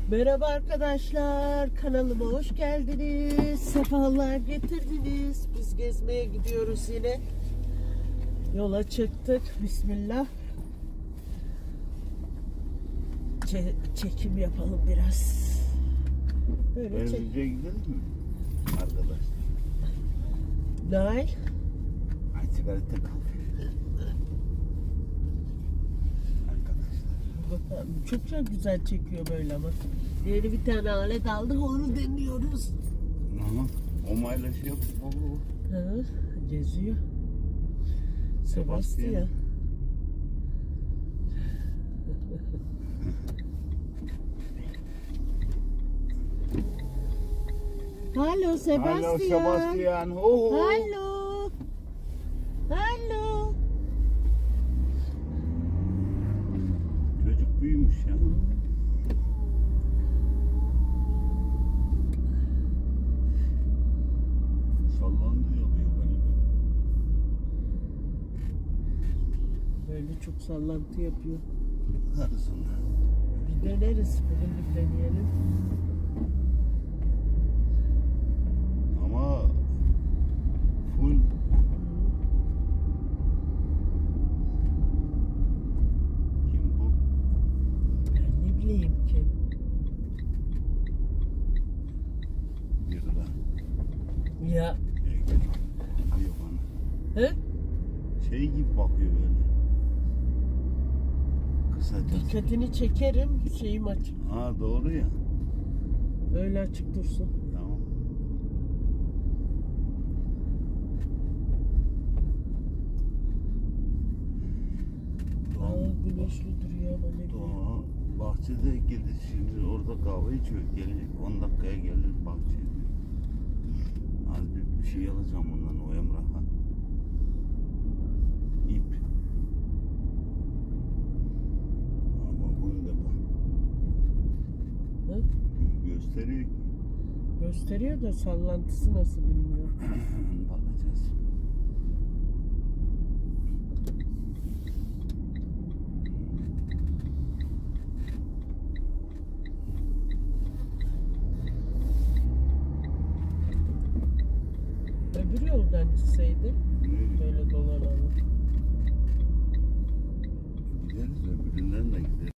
Merhaba arkadaşlar, kanalıma hoş geldiniz, sefalar getirdiniz. Biz gezmeye gidiyoruz yine. Yola çıktık, bismillah. Çekim yapalım biraz. Böyle Benzinliğe gidelim mi arkadaşlar? Nail. Ay sigarete kalk. Bakalım, çok güzel çekiyor böyle ama. Yeni bir tane alet aldık, onu deniyoruz. Aha, o mayla şey yap. Hı, geziyor. Sebastian. Hallo Sebastian. Hallo Sebastian. Oh. Hallo. Hallo. Çocuk büyümüş ya. Sallandı yapıyor galiba. Böyle çok sallantı yapıyor. Karısına. Bir deneriz. Bugün bir deneyelim. Ama full kim bu? Ben ne bileyim ki. Bir de Ya. bakıyor bana. He? Şey gibi bakıyor böyle. Kısaca. Dikkatini çekerim. Şeyim açık. Ha doğru ya. Öyle açık dursun. Tamam. Aa, güneşli duruyor ama ne bileyim. Doğa bahçede gelir şimdi orada kahve içiyor gelecek 10 dakikaya gelir bahçeye. Az bir şey alacağım ondan o Emrah'a. İp. Ama bunu da bak. Hı? Gösteriyor. Gösteriyor da sallantısı nasıl bilmiyorum. Bakacağız. Öbür yoldan gitseydi böyle dolanalım. Gideriz öbüründen de gideriz.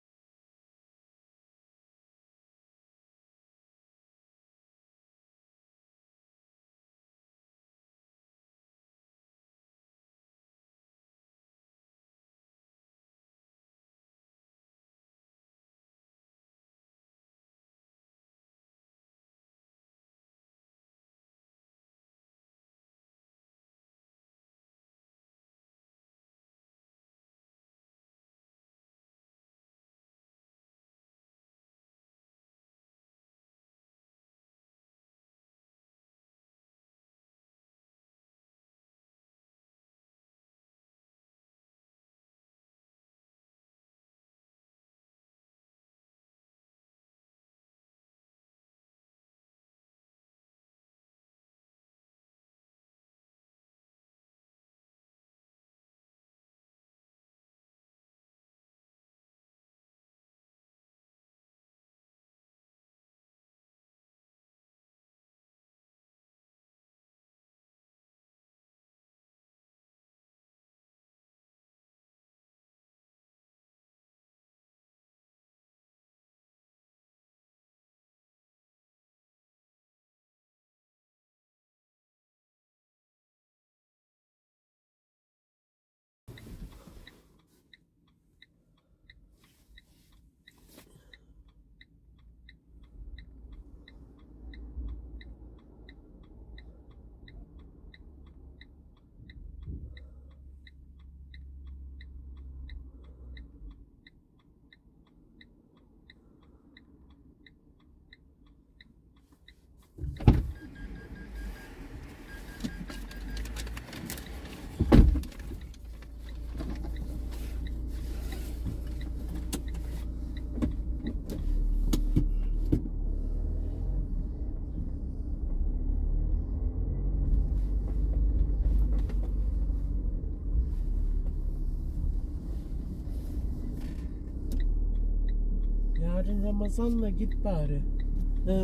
Yarın Ramazan'la git bari. Hı.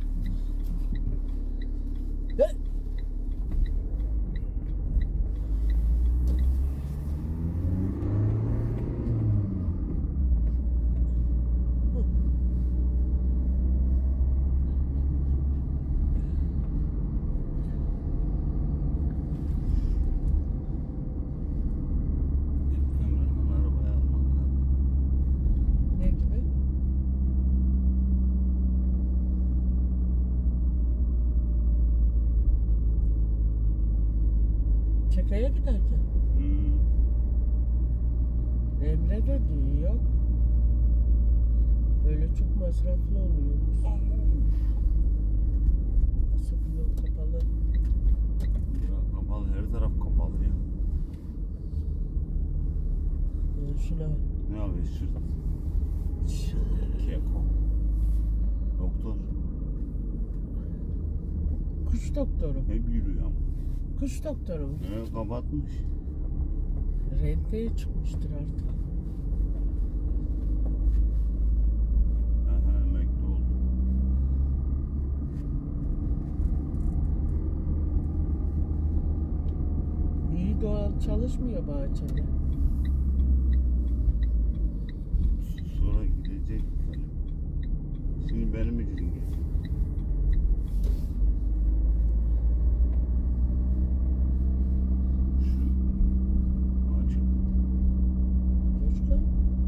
Hı. Emre'nin arabayı almak lazım. Ne gibi? Çakaya giderken. Hmm. Emre de diyor. Böyle çok masraflı oluyormuş. Nasıl bu yol kapalı? Ya kapalı, her taraf kapalı ya. Şuna. Ne yapıyorsun? Keko. Doktor. Kuş doktoru. Hep yürüyor ama. Kuş doktoru. Kapatmış. Renteye çıkmıştır artık. Aha, emekli oldu. İyi doğal çalışmıyor bahçede. Sonra gidecek. Şimdi benim için geliyor. Şu açık. Coşkun.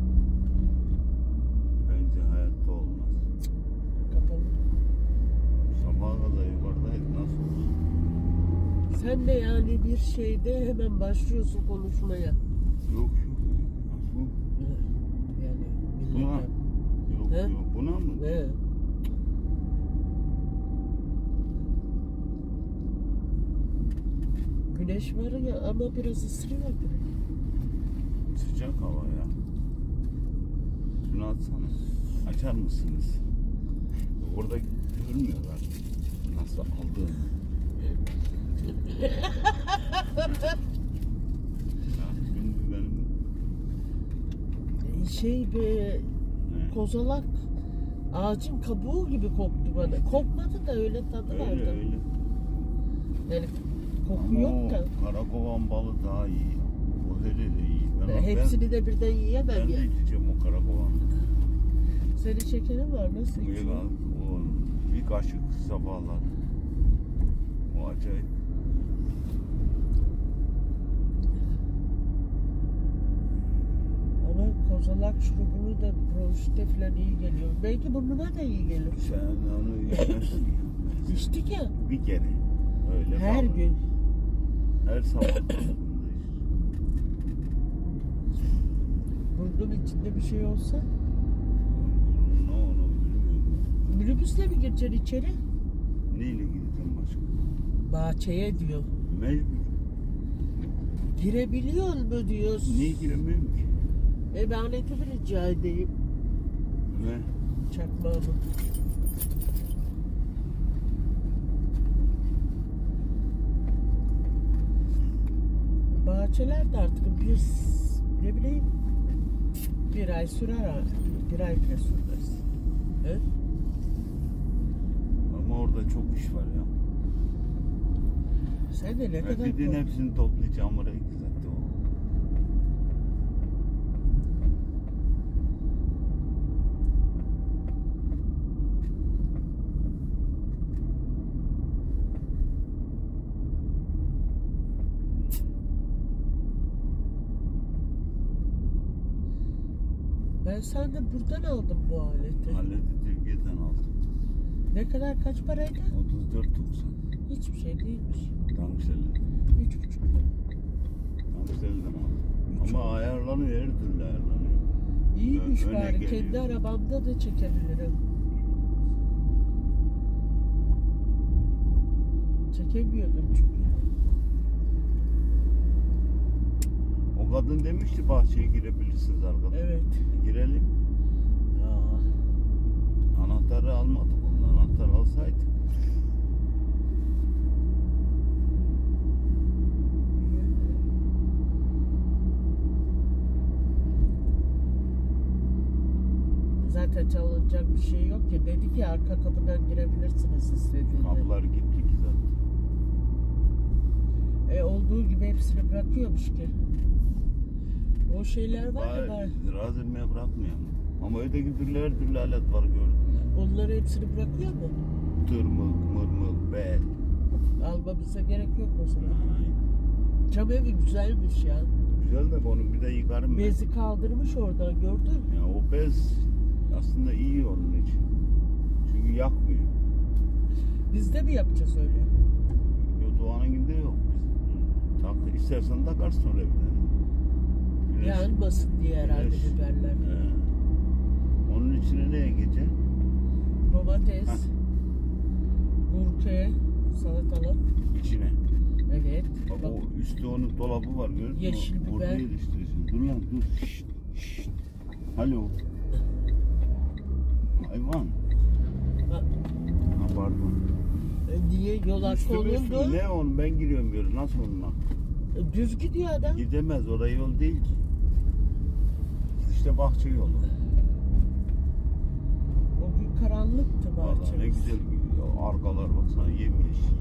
Bence hayatta olmaz. Kapalı. Sabaha kadar yukarıdayız. Nasıl olur? Sen de yani bir şeyde hemen başlıyorsun konuşmaya. Yok yok. Nasıl? Yani Buna. milletten. Yok He? yok. Buna mı? Ne? Güneş var ya ama biraz ısırıyor direkt. Sıcak hava ya. Şunu atsana. Açar mısınız? Orada görmüyorlar. Nasıl aldığını. Ya şimdi benim Şey be ne? kozalak ağacın kabuğu gibi koktu bana. Kokmadı da öyle tadı Öyle vardı. öyle. Yani koku Ama yok o da. karakovan balı daha iyi. O hele de iyi. Hepsini de birden yiyemem ben ya. de içeceğim o karakovanı. Senin şekerin var nasıl Bir, içiyorsun? bir kaşık sabahlar. O acayip. Ama kozalak şurubunu da bronşite falan iyi geliyor. Belki burnuna da iyi gelir. Sen onu yemezsin. İçtik ya Bir kere. Öyle her bağlı. gün. Her sabah kalktığında Burnun içinde bir şey olsa ne onu bilmiyorum. minibüsle mi gireceksin içeri? Neyle gideceğim başka? Bahçeye diyor. Mecbur. Girebiliyor mu diyor. Niye giremiyorum ki? Emanetimi rica edeyim. Ne? Çakmağımı. Bahçeler de artık ne bileyim bir ay sürer artık. Bir ay bile sürmez. He? Ama orada çok iş var ya. Sen de ne kadar Gidin kork- hepsini toplayacağım oraya zaten o. Ben senden buradan aldım bu aleti. Halled'i Türkiye'den aldım. Ne kadar kaç paraydı? 34.90. Hiçbir şey değilmiş. Tanksel'den. 3,5 lira. Tanksel'den aldım. Üç Ama ayarlanıyor, her türlü ayarlanıyor. İyiymiş Öne bari. geliyor. Kendi arabamda da çekebilirim. Çekemiyordum çünkü. O kadın demişti bahçeye girebilirsiniz arkadaşlar. Evet. Girelim. Aa, Anahtarı almadık ondan. Anahtar alsaydık. Zaten çalınacak bir şey yok ki. Dedi ki arka kapıdan girebilirsiniz istediğinde. Kapılar gitti ki zaten. Olduğu gibi hepsini bırakıyormuş ki. O şeyler var ya var. Razı etmeye bırakmıyor. Ama öteki türlü her türlü alet var gördüm. Onları hepsini bırakıyor mu? Tırmık, mırmık, bel. Almamıza gerek yok o zaman. Aynen. Cam evi güzelmiş ya. Güzel de onu bir de yıkarım ben. Bezi kaldırmış oradan, gördün mü? Ya o bez aslında iyi onun için. Çünkü yakmıyor. Biz de mi yapacağız öyle? Yo, Doğan'ınkinde yok. Tak, istersen takarsın oraya bir tane. Güneş- Yanmasın diye herhalde güneş- biberler. He. Onun içine ne ekeceksin? Domates, Heh. gurke, salatalık. İçine. Evet. Bak Bak, o üstte onun dolabı var gördün mü? Yeşil biber. Orada yetiştirirsin. Dur lan dur. Şşt, şşt. Alo. Hayvan. ha, Ha pardon. niye yola Üstü konuldu? ne onu ben giriyorum böyle. Nasıl onunla? Düz gidiyor adam. Gidemez. Oraya yol değil ki. İşte bahçe yolu. O gün karanlıktı Vallahi ne bahçemiz. güzel. Ya, arkalar baksana yemyeşil.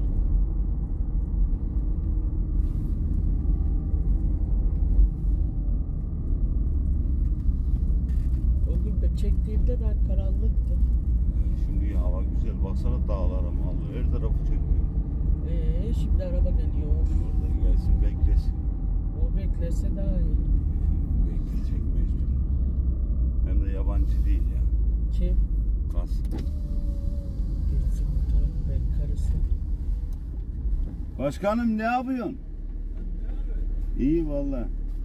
O gün de çektiğimde ben karanlıktı. Şimdi hava güzel. Baksana dağlara mağlı. Her tarafı çekiyor. Şimdi araba geliyor. Orada gelsin beklesin. O beklese daha iyi. Bekleyecek mecbur. Hem de yabancı değil ya. Kim? Kas. Birisi bu taraf ben karısı. Başkanım ne yapıyorsun? İyi valla.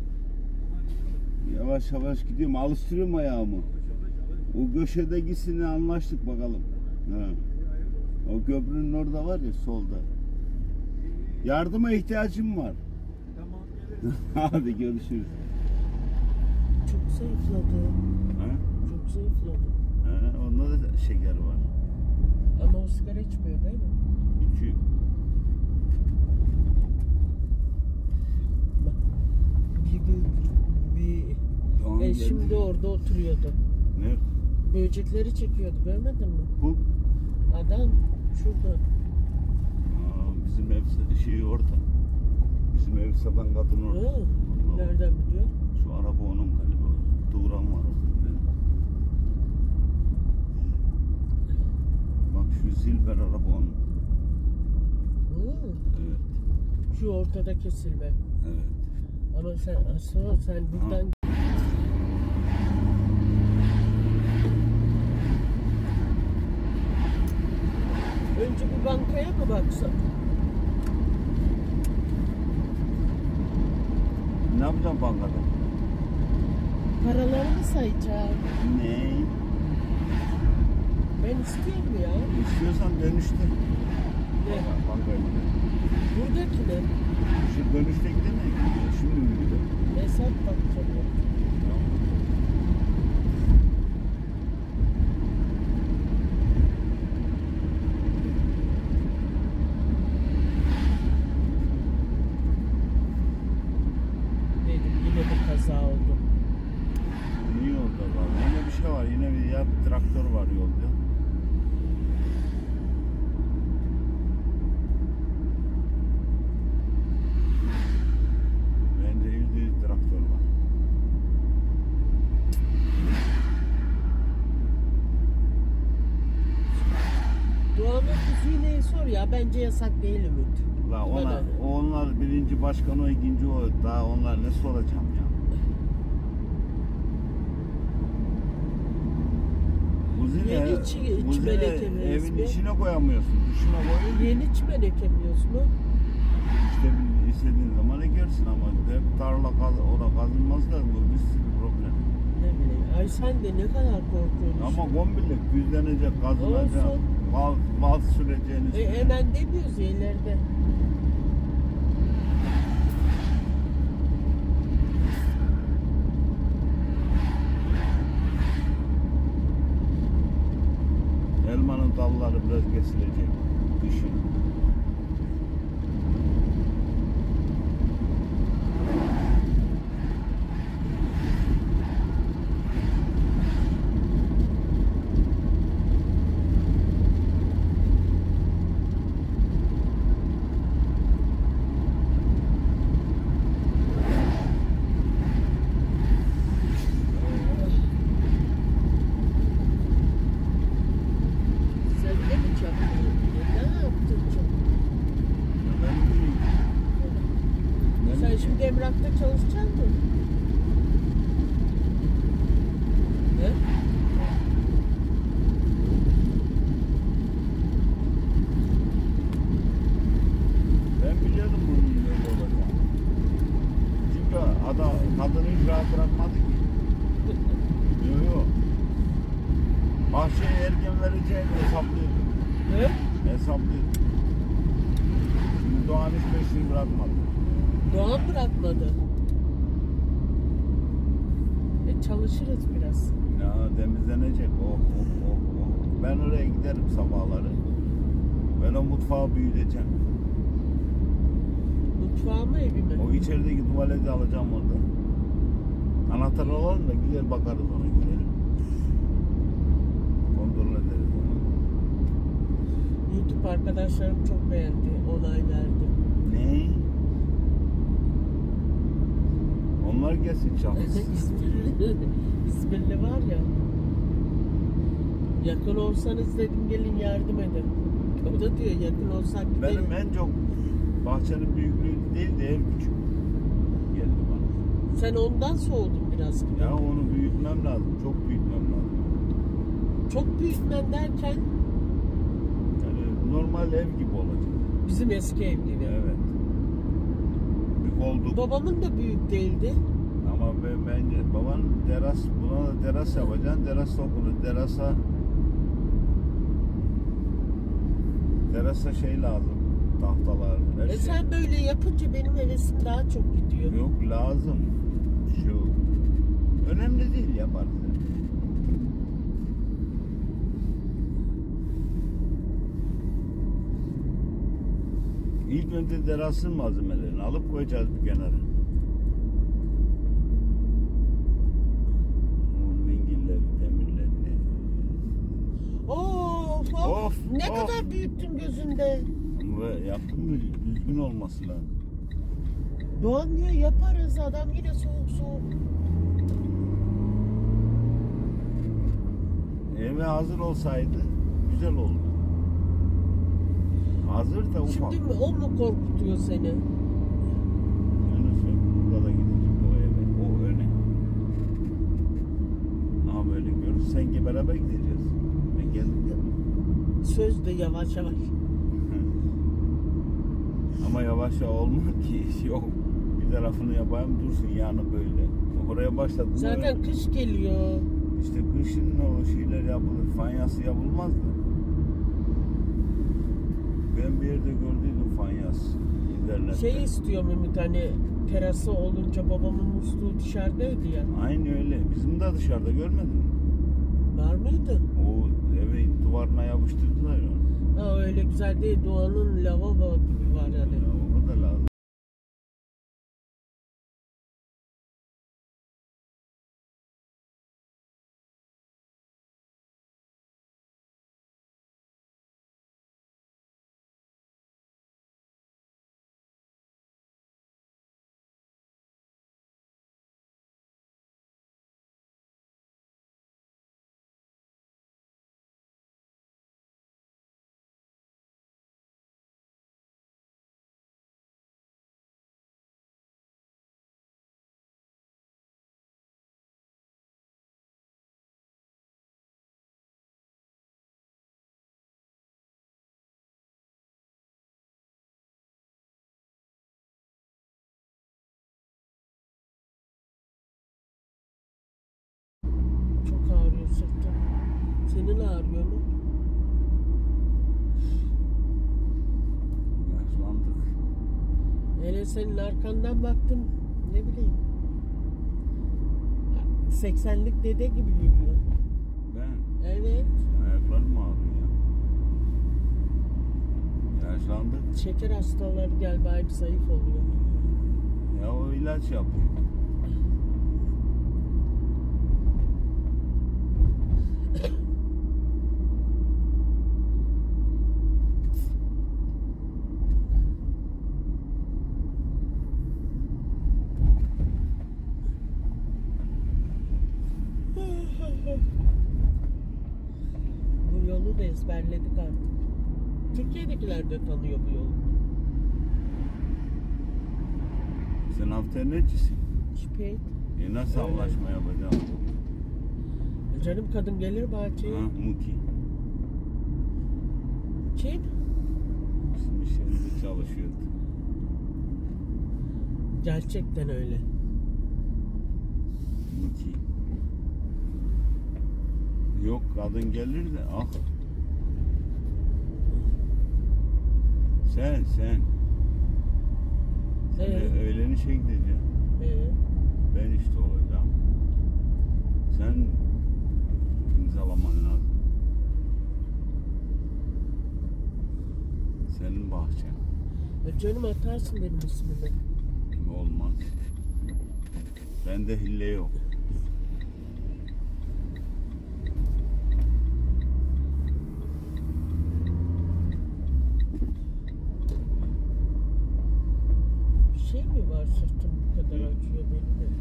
Yavaş yavaş gidiyorum. Alıştırıyorum ayağımı. O köşede gitsin anlaştık bakalım. Ha. O köprünün orada var ya solda. Yardıma ihtiyacım var. Tamam geliriz. Hadi görüşürüz. Çok zayıfladı. Ha? Çok zayıfladı. Ha, onda da şeker var. Ama o sigara içmiyor değil mi? İçiyor. Bak, bir gün Doğan geldi. şimdi orada oturuyordu. Nerede? Böcekleri çekiyordu, görmedin mi? Bu. Adam şurada. Bizim ev şeyi orada. Bizim ev satan kadın orada. Ha, Vallahi nereden biliyor? şu araba onun galiba. Turan var orada. bir tane. Bak şu silver araba onun. Ha, Evet. şu ortadaki silme. Evet. Ama sen buradan önce bir bankaya mı baksan? Ne yapacağım bankada? Paralarını sayacağım. Ne? Ben istiyorum ya. İstiyorsan dönüşte. Ne? Bankaya gidelim. Buradaki ne? Şu dönüşteki de ne? Şimdi mi gidelim? Hesap bakacağım. ya. Dedim yine bir kaza oldu. Niye orada var? Yine bir şey var. Yine bir ya traktör var yolda. Bence %100 traktör var. Doğan'ın kuzuyu sor ya. Bence yasak değil Ümit. La ona, Bana ne? onlar birinci başkan o, ikinci o. Daha onlar ne soracağım ya? Yeni çimelek emeğiz evin mi? içine koyamıyorsun. Dışına koyuyorsun. Yeni çimelek emiyoruz mu? İşte istediğin zaman ekersin ama hep tarla orada kazılmaz da bu bir sürü problem. Ne bileyim. Ay sen de ne kadar korkuyorsun. Ama kombiyle düzlenecek, kazılacak, Olsun. bal süreceğiniz. Hemen demiyoruz ya ileride. Elmanın dalları biraz kesilecek kışın. hesaplıyordum. Ne? Hesaplıyordum. Şimdi Doğan hiç peşini bırakmadı. Doğan bırakmadı. Çalışırız biraz. Ya temizlenecek. Oh. Ben oraya giderim sabahları. Ben o mutfağı büyüteceğim. Mutfağı mı, evi mi? O içerideki tuvaleti alacağım orada. Anahtar alalım da gider bakarız ona, gidelim. Kontrol ederiz onu. YouTube arkadaşlarım çok beğendi, onay verdi. Ne? Onlar gelsin şahıs. İzmirli var ya. Yakın olsanız dedim gelin yardım edin. O da diyor yakın olsak gidelim. Benim en çok bahçenin büyüklüğü değil de ev küçük geldi bana. Sen ondan soğudun biraz gibi. Ya onu büyütmem lazım. Çok büyütmem lazım. Çok büyütmen derken Yani normal ev gibi olacak. bizim eski ev gibi. Evet. Bir koltuk. Babamın da büyük değildi. Ama bence baban teras, buna da teras yapacaksın. Teras okulu. Terasa şey lazım. Tahtalar. Her şey. Sen böyle yapınca benim hevesim daha çok gidiyor. Yok lazım. Şu önemli değil, yaparız. İlk önce terasın malzemelerini alıp koyacağız bir kenara. Vingilleri, demirleri. Of. Ne kadar büyüttün gözünde. Ve yaptım mı düzgün olması lazım. Doğan diyor yaparız, adam yine soğuk. Eve hazır olsaydı güzel oldu. Hazır da ufak. Şimdi o mu korkutuyor seni? Yani burada da gidecek o eve, o öne. Ama böyle görürsen beraber gideceğiz. Ben geldim. Söz de yavaş. Ama yavaş olmaz ki. Yok. Bir tarafını yapayım dursun yanı böyle. Oraya başladım. Zaten böyle. kış geliyor. İşte kışın o şeyler yapılır. Fanyası yapılmaz da. Ben bir yerde gördüydüm fanyas. İnternette. Şey istiyor Mehmet, hani terası olunca babamın musluğu dışarıdaydı ya. Aynı öyle. Bizim de dışarıda görmedin mi? Var mıydı? O eve duvarına yapıştırdılar ya. Ha, öyle güzel değil. Doğanın lavabo gibi var yani. Ya, o da lazım. Çok ağrıyor sırtım. Senin ağrıyor mu? Yaşlandık. Hele senin arkandan baktım, ne bileyim. 80'lik dede gibi yürüyor. Ben Evet. ayaklarım ağrıyor ya. Yaşlandık. Şeker hastaları galiba hep zayıf oluyor. Ya o ilaç yapıyor. Bu yolu da ezberledik artık. Türkiye'dekiler de tanıyor bu yolu. Sen haftaya necisin? Şüphe. Nasıl anlaşma yapacağım? Canım kadın gelir bahçeye. Ha, Muki. Kim? Bizim iş yerinde çalışıyordu. Gerçekten öyle. Muki. Yok kadın gelir de ah. Sen. Sen de öğlen işe gideceksin. Ben işte olacağım. Sen imzalaman lazım. Senin bahçen. Canım atarsın benim ismimi. Olmaz. Bende hille yok. Bir şey mi var sırtım bu kadar acıyor benim de.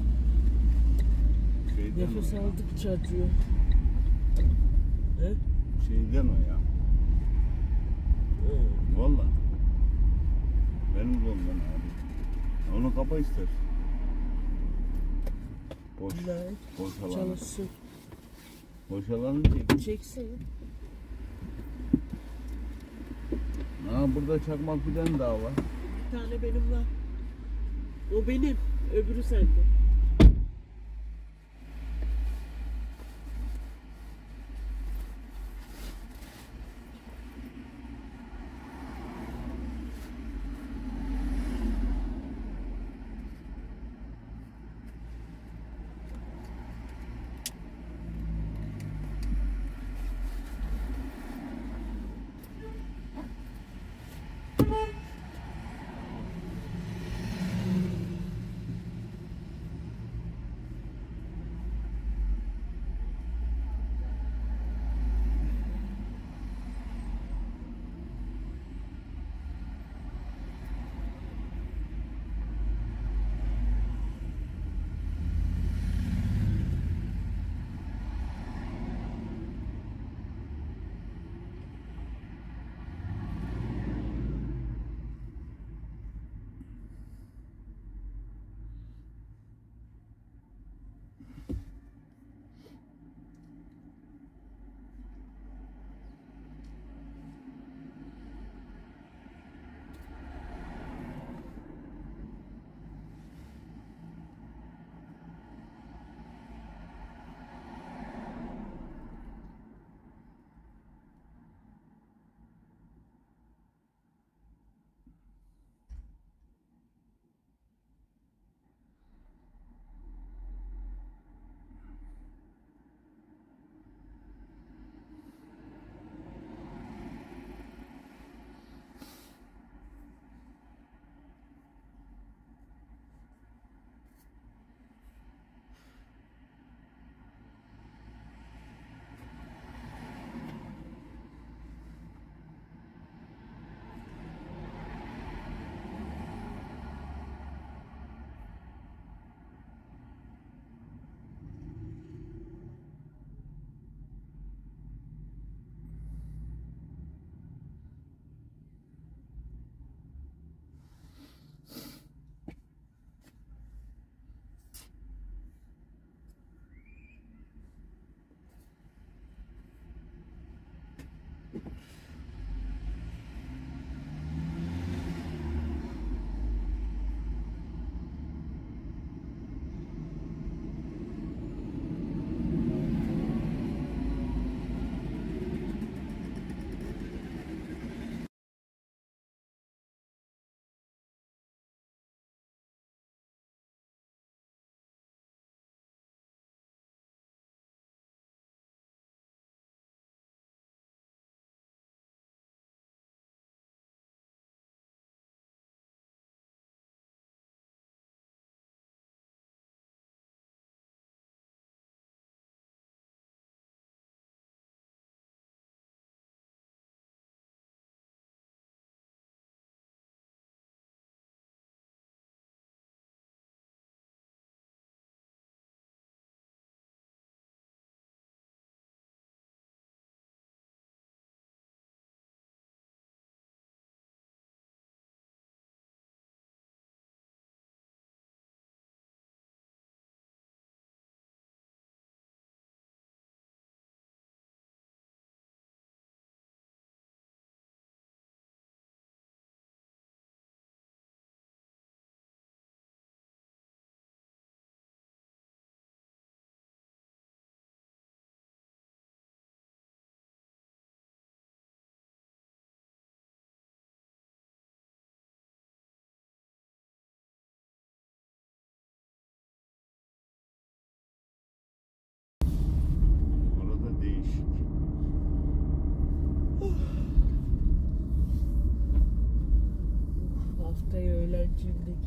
Şeyden Nefes o ya. aldıkça acıyor. He? Şeyden o ya. Valla. Benim de ondan abi. Onu kapa ister. Boş. Güzel. Boş alanı. Çalışsın. Boş alanı çek. Çeksin. Ha burada çakmak fidan daha var. Bir tane benim var. O benim. Öbürü sende.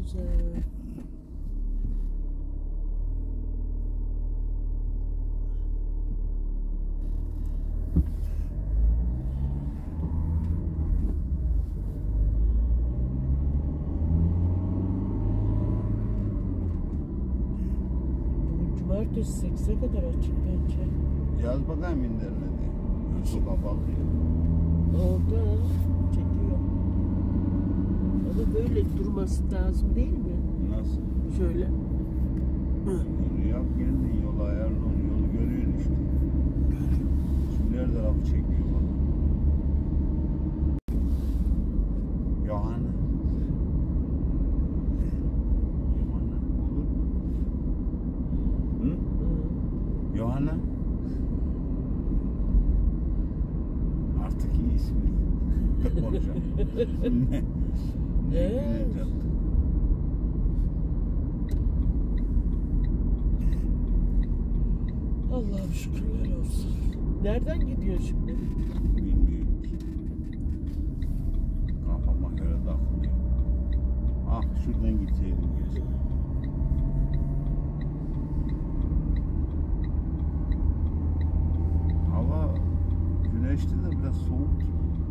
güzel. Bugün cumartesi 8'e kadar açık bence. Yaz bakayım internete. Su kapalı ya. Orada çekiyor. Ama böyle durması lazım değil mi? Nasıl? Şöyle. Yolu yap geldin, yolu ayarla, yolu görüyorsun işte. Şimdi her tarafı çekiyor bana. Yohana. Yohana olur. Hı? Yohana. Artık iyi ismi. Konuşalım. Ne? Evet. Allah'ım şükürler olsun. Nereden gidiyor şimdi? Bilmiyorum ki. Kafama göre takılıyor. Ah şuradan gitseydim keşke. Hava güneşli de biraz soğuk.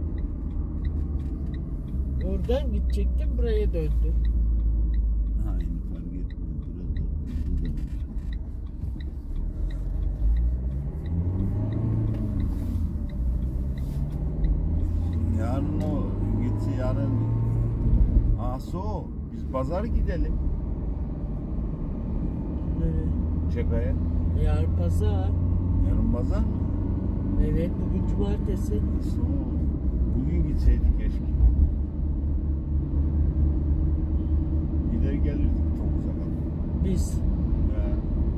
Oradan gidecektim, buraya döndü. Aynı fark etmiyor. Burada var. Yarın o gitse yarın Aso biz pazar gidelim Çekaya. Yarın pazar. Yarın pazar mı? Evet, bugün cumartesi. Aso bugün gitseydik keşke. Gider gelirdik 9'a kadar. Biz. He.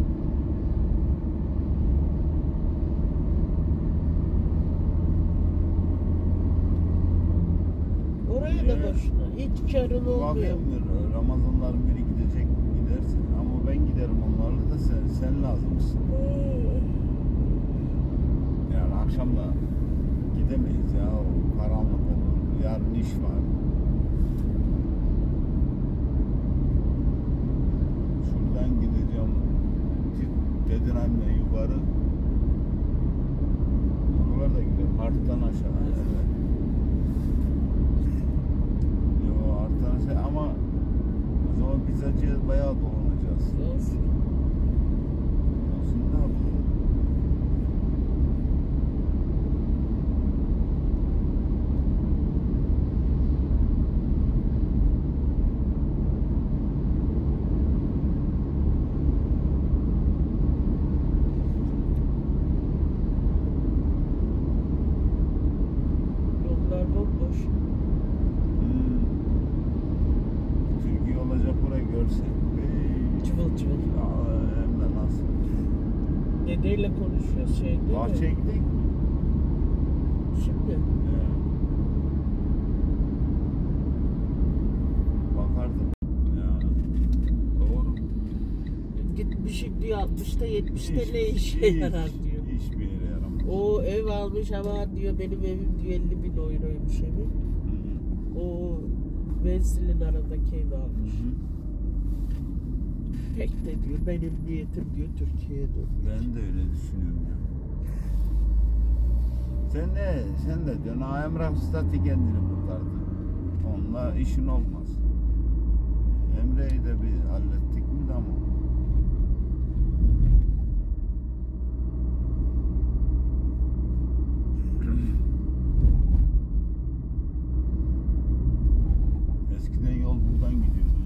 Oraya da boşuna. Hiç karın olmuyor. Bakayım Ramazanların biri gidecek gidersin ama ben giderim onlarla da sen lazımsın. Yani akşam da gidemeyiz ya, o karanlık olur, yarın iş var. Şuradan gideceğim Dedenay'la yukarı. Oralar da gidelim, Hart'tan aşağı. Evet. Yo Hart'tan aşağı ama o zaman pizzacıya bayağı dolanacağız. Olsun. Olsun, ne yapalım? Yollar bomboş. Türkiye olacak burayı görsek. Cıvıl cıvıl. Hem de nasıl? Dedeyle konuşuyor şey değil Bahçeye mi? gidelim. Şimdi. Bakardım. Ya. Doğru. Gitmişim diyor 60'ta 70'te ne işe yarar diyor. Hiçbir yere yaramaz. O ev almış ama diyor benim evim diyor 50.000 euroymuş evi. O Vensil'in aradaki evi almış. Pek de diyor benim niyetim diyor Türkiye'ye dönmek. Ben de öyle düşünüyorum ya. Sen de diyorsun Emrah Stati kendini kurtardı. Onunla işin olmaz. Emre'yi de bir hallettik mi de ama. Eskiden yol buradan gidiyordu.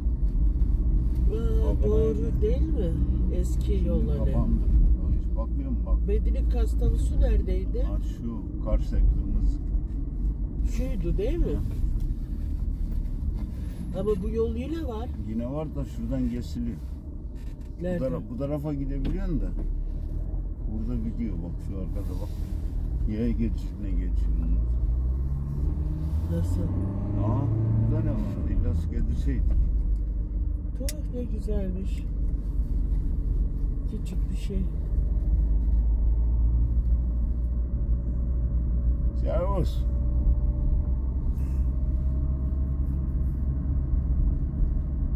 Doğru değil mi? Eski yol hani. Kapandı. Hiç bakıyorum bak. Medinik Kastalısı neredeydi? Ha, şu karşı kırmızı. Şuydu değil mi? Ama bu yol yine var. Yine var da şuradan kesiliyor. Nerede? Bu tarafa gidebiliyorsun da. Burada gidiyor bak şu arkada bak. Yaya geçişine geçiyor. Nasıl? Aa, burada ne var? İlla su getirseydik. Tuh ne güzelmiş. Küçük bir şey. Servus.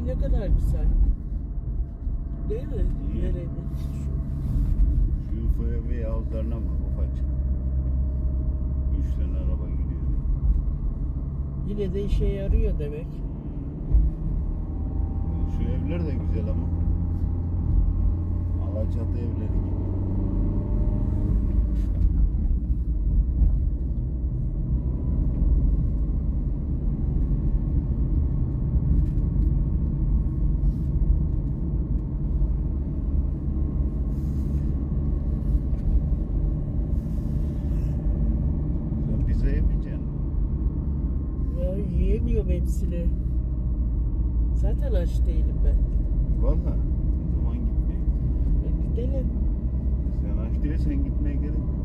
ne kadar güzel. Değil mi? İyi. Nerede? Şu Ufa'ya ve Yavuzlarına bak, ufacık. 3 tane araba gidiyor. Yine de işe yarıyor demek. Şu evler de güzel ama. Alaçatı evleri gibi. Sen pizza yemeyeceksin. Ya yiyemiyorum hepsini. Zaten aç değilim ben. Valla. O zaman gitmeye. Gidelim. Sen aç değilsen gitmeye gerek yok.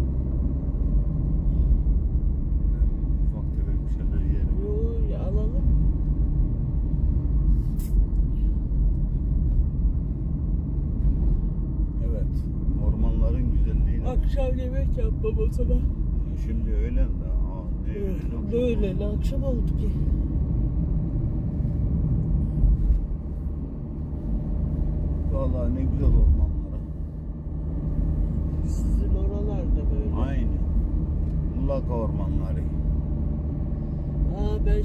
Ben ufak tefek bir şeyler yerim. Yo, ya alalım. Evet. Ormanların güzelliğini. Akşam yemek yapmam o zaman. Şimdi öğlen de. Ne öğlen? Böyle akşam oldu ki. Vallahi ne güzel ormanlara. Sizin oralarda böyle. Aynı. Mulaka ormanları. Aa ben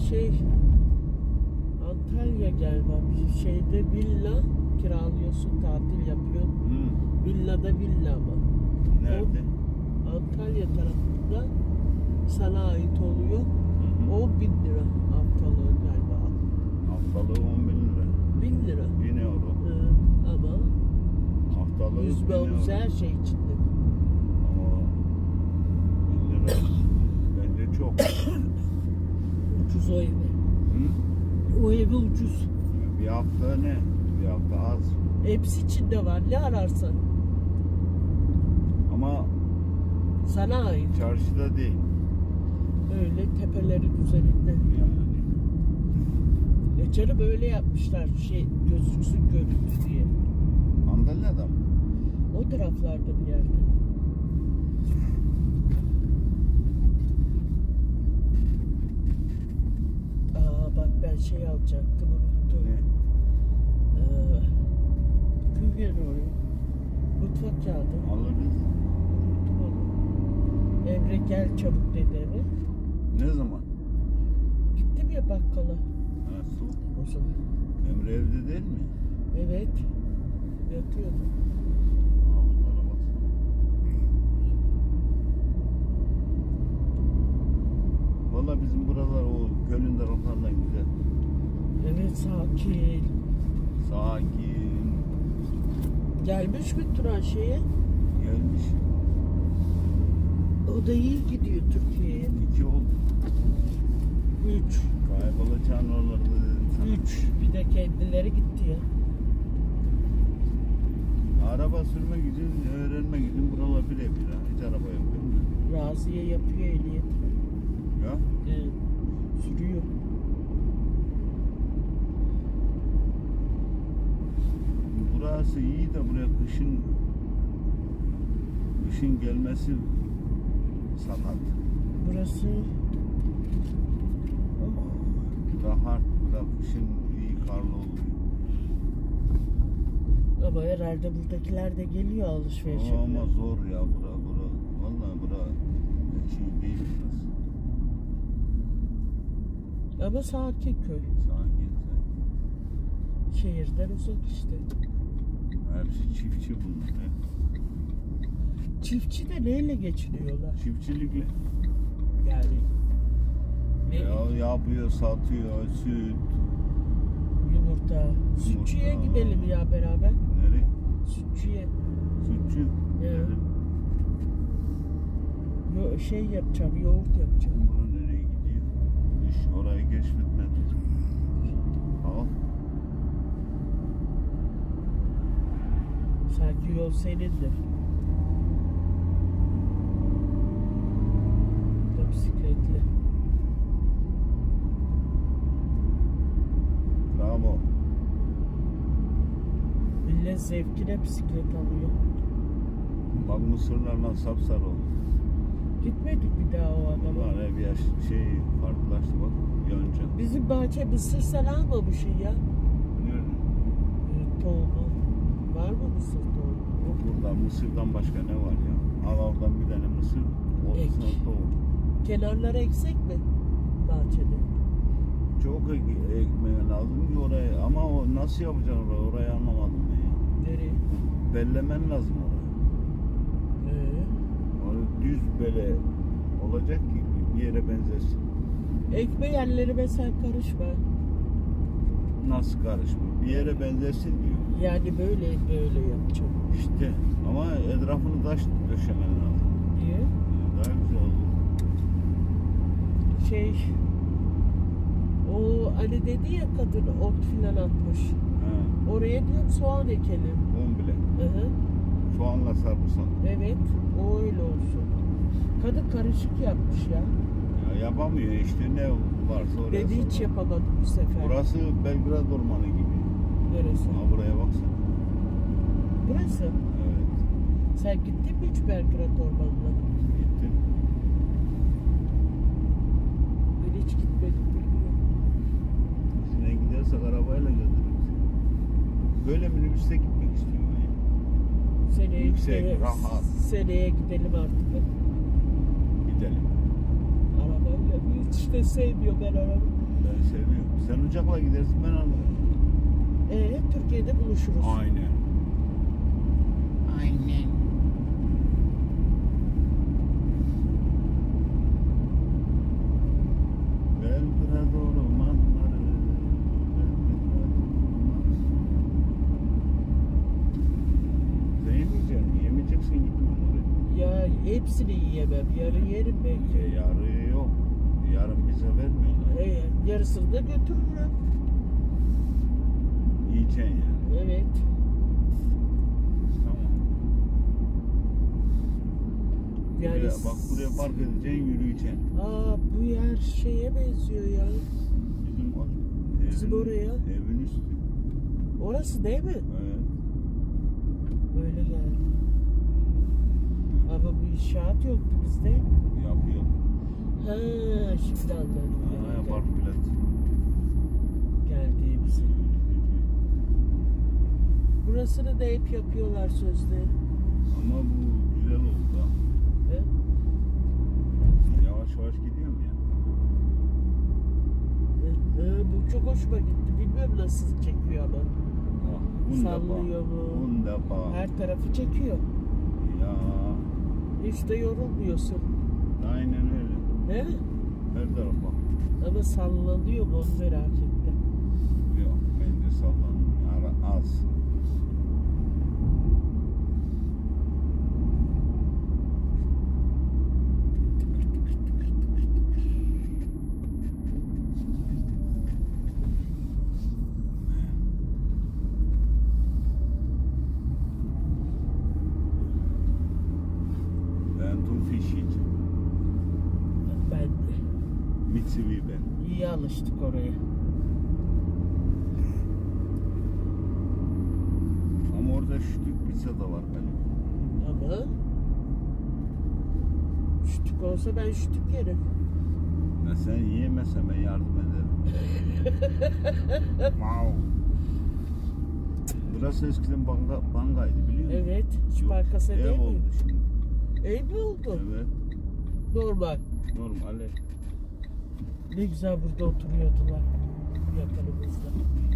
Antalya gelmem. Şeyde villa kiralıyorsun, tatil yapıyorsun. Hı. Villada villa ama. Nerede? Antalya tarafında sana ait oluyor. Hı hı. O 1000 lira haftalığı galiba. Haftalığı 10.000 lira. 1000 lira. 1000 euro. Ama Haftalığı 1000 yüzme euro. havuzu her şey içinde. Ama 1000 lira bence çok. Ucuz o evi. Hı? O evi ucuz. Bir hafta ne? Bir hafta az. Hepsi içinde var. Ne ararsan. Ama Sana ait. çarşıda değil. Öyle tepelerin üzerinde. Yani. Canım böyle yapmışlar. Gözüksün görüntü diye. Antalya'da mı? O taraflarda bir yerde. Aa bak ben alacaktım unuttum. Ne? Külgen oraya. Mutfak kağıdı. Alırız. Unuttum onu. Emre gel çabuk dedi eve. Ne zaman? Gittim ya bakkala. Ha, su. O zaman. Emre evde değil mi? Evet. Yatıyordu. Havuzlara baksana. Valla bizim buralar o gölün taraflarından güzel. Evet sakin. Sakin. Gelmiş mi Turan şeye? Gelmiş. O da iyi gidiyor Türkiye'ye. 2 oldu. 3. Kaybolacağın oralarda dedim sana. 3. Bir de kendileri gitti ya. Araba sürmek için, öğrenmek için buralar birebir ha. Hiç araba yok değil mi? Raziye yapıyor ehliyet. Ya? Evet. Sürüyor. Burası iyi de buraya kışın gelmesi sakat. Burası Daha kışın iyi karlı oluyor. ama herhalde buradakiler de geliyor alışveriş Ama yapmaya. zor ya bura. Vallahi bura şey değil burası. Ama sakin köy. Sakin. Şehirden uzak işte. Hepsi çiftçi bunlar ya. Çiftçi de neyle geçiniyorlar? Çiftçilikle. Yani Ya yapıyor, satıyor, süt. yumurta. Sütçüye gidelim ya beraber. Nereye? Sütçüye. Sütçü. Evet. Nereye? Yapacağım, yoğurt yapacağım. Bura nereye gidiyor? Orayı keşfetmedim. Al. Sanki yol senindir. Da bisikletle. Bravo. Millet zevkine bisiklet alıyor. Bak mısırlarla sapsarı oldu. Gitmedik bir daha o adama. Bunlar hep yaş farklılaştı bak. Yonca. Bizim bahçe mısır sen almamışsın ya. Nerede? tohumu. Var mı mısır tohumu? Burada mısırdan başka ne var ya? Al oradan bir tane mısır. Ortasına Ek. tohum. Kenarlara eksek mi? Bahçede. Çok ekmeğe lazım ki oraya. Ama o nasıl yapacaksın orayı? Orayı anlamadım ben ya. Nereye? Bellemen lazım orayı. Onu düz böyle olacak ki bir yere benzesin. Ekme yerlerime sen karışma. Nasıl karışma? Bir yere benzesin diyor. Yani böyle yapacağım. İşte ama etrafını taş döşemen lazım. Niye? Daha güzel olur. O hani dedi ya kadın ot filan atmış. Ha, Oraya diyorum soğan ekelim. komple. Hı. Soğanla sarımsak. Evet, o öyle olsun. Kadın karışık yapmış ya. Ya yapamıyor işte ne varsa oraya Dedi hiç sokar. yapamadım bu sefer. Burası Belgrad Ormanı gibi. Neresi? Ha buraya baksana. Burası. Evet. Sen gittin mi hiç Belgrad Ormanı'na? Gittim. Ben hiç gitmedim, bilmiyorum. Bizimle gidersek arabayla götürürüz. Böyle minibüste gitmek istiyorum ben. Seneye Yüksek, gidelim. rahat. Seneye gidelim artık. Gidelim. Arabayla. Hiç de sevmiyorum ben arabayı. Ben seviyorum. Sen uçakla gidersin ben alırım. Türkiye'de buluşuruz. Aynen. Aynen. Belgrad ormanları. Belgrad ormanları. Sen yemeyeceksin. Yemeyeceksin gitmem oraya. Ya hepsini yiyemem. Yarı yerim belki. Yarı yok. Yarın bize vermiyorlar. Yarısını da götürürüm. Yiyeceksin yani. Evet. Tamam. Yani Bak buraya park edeceksin, yürüyeceksin. bu yer şeye benziyor ya. Bizim oraya. Evin üstü. Orası değil mi? Evet. Böyle geldi. Ama bu inşaat yoktu bizde. Yapıyor. Şimdi anladım. Ha, yani. park bilet. Geldiğimizi. Burasını da hep yapıyorlar sözde. Ama bu güzel oldu ha. He? Yavaş yavaş gidiyorum ya. Bu çok hoşuma gitti. Bilmiyorum nasıl çekiyor ama. Sallıyor mu? Wunderbar. Her tarafı çekiyor. Ya. Hiç de yorulmuyorsun. Aynen öyle. Değil mi? Her tarafa. Ama sallanıyor mu onu merak ettim. Yok. Bence sallanmıyor. Az. Ben de. Mitsubishi ben. İyi alıştık oraya. Ama orada şütük pizza da var galiba. Ama şütük olsa ben şütük yerim. Ya sen yiyemezsen ben yardım ederim. Wow. Burası eskiden bankaydı biliyor musun? Evet. Hiç Yok, parkası ev değil mi? oldu şimdi. Ev mi oldu? Evet. Normal. Normal ev. Ne güzel burada oturuyordular. Yakınımızda.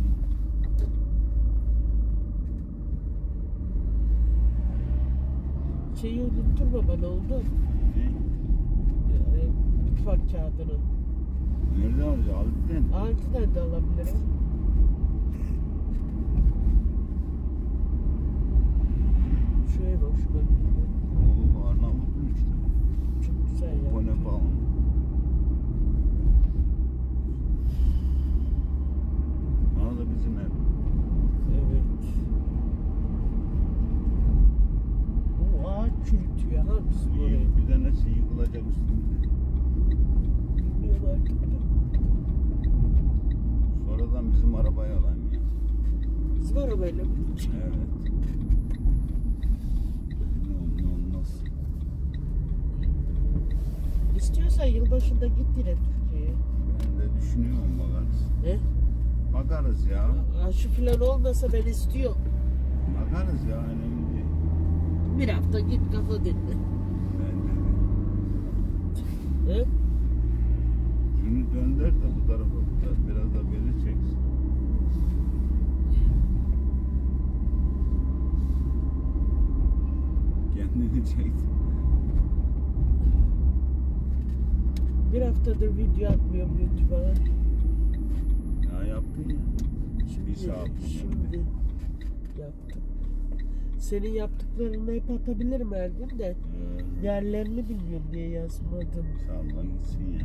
Şeyi unutturma bana oldu. Ne? Mutfak kağıdını. Nerede alacağız? Alitten. Altıdan da alabilirim. Şu ev hoşuma gitti. O Arnavut'un işte. Çok güzel ya. Bu ne bağlı? Bana da bizim ev. Evet. O ağaç çürütüyor ha bizim orayı. Bir tanesi yıkılacak üstümüzde. Bilmiyorum artık da. Sonradan bizim arabayı alayım ya. Bizim arabayla mı gidecek? Evet. Ne olmaz. İstiyorsan yılbaşında git yine Türkiye'ye. Ben de düşünüyorum bakarız. Ne? Bakarız ya. Aşı falan olmasa ben istiyorum. Bakarız ya, önemli değil. Bir hafta git kafa dinle. Ben de. He? Şunu dönder de bu tarafa, biraz da beni çeksin. Kendini çekti. Bir haftadır video atmıyorum YouTube'a. Ya yaptın ya. Bir saat Şimdi yaptım. Senin yaptıklarını hep atabilirim her gün de yerlerini bilmiyorum diye yazmadım. Salla gitsin ya.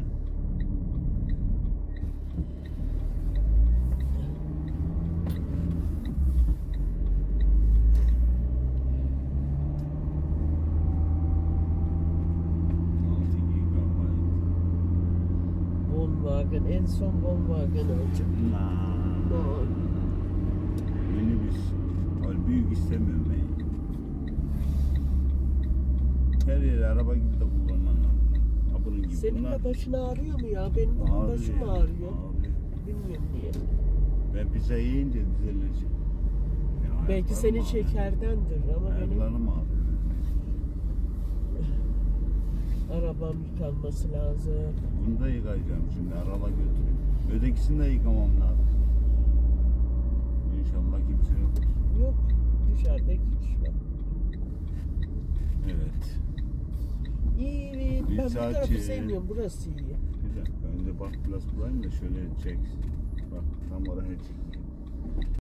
Volkswagen, en son Volkswagen alacağım. O, Minibüs. Öyle büyük istemiyorum ben. Her yere araba gibi de kullanman lazım. Ha, bunun gibi. senin Bunlar de başın ağrıyor mu ya? Benim ağrıyor başım ya, ağrıyor. Bilmiyorum niye. Ben pizza yiyince düzelecek. Ya, Belki senin ayaklarım ağrıyor. şekerdendir ama benim Ayaklarım ağrıyor. arabam yıkanması lazım. Bunu da yıkayacağım şimdi, araba götüreyim. Ötekisini de yıkamam lazım. İnşallah kimse yok. Yok, dışarıda iki kişi var. Evet. İyi, Bir ben bu saat tarafı çevirelim. sevmiyorum, burası iyi. Bir dakika, önce bak biraz bulayım da şöyle çek. Bak tam oraya çek.